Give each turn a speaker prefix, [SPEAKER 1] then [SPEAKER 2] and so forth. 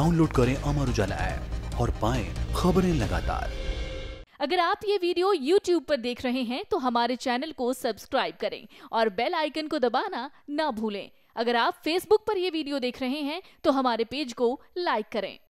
[SPEAKER 1] Download करें Amar Ujala app और पाएं खबरें लगातार।
[SPEAKER 2] अगर आप ये वीडियो YouTube पर देख रहे हैं तो हमारे चैनल को सब्सक्राइब करें और बेल आइकन को दबाना ना भूलें। अगर आप Facebook पर ये वीडियो देख रहे हैं तो हमारे पेज को लाइक करें।